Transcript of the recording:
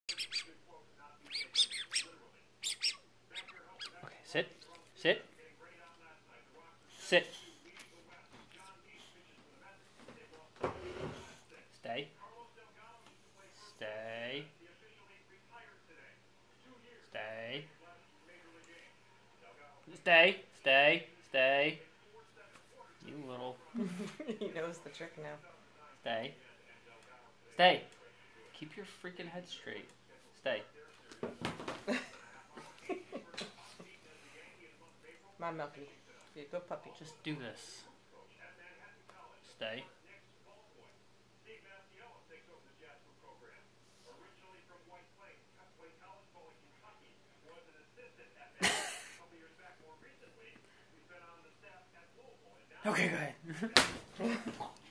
Okay, sit. Sit. Sit. Stay. Stay. Stay. Stay. Stay. Stay. You little. He knows the trick now. Stay. Stay. Keep your freaking head straight. Stay. My Melky. Be a good puppy. Just do this. Stay. Okay, go ahead.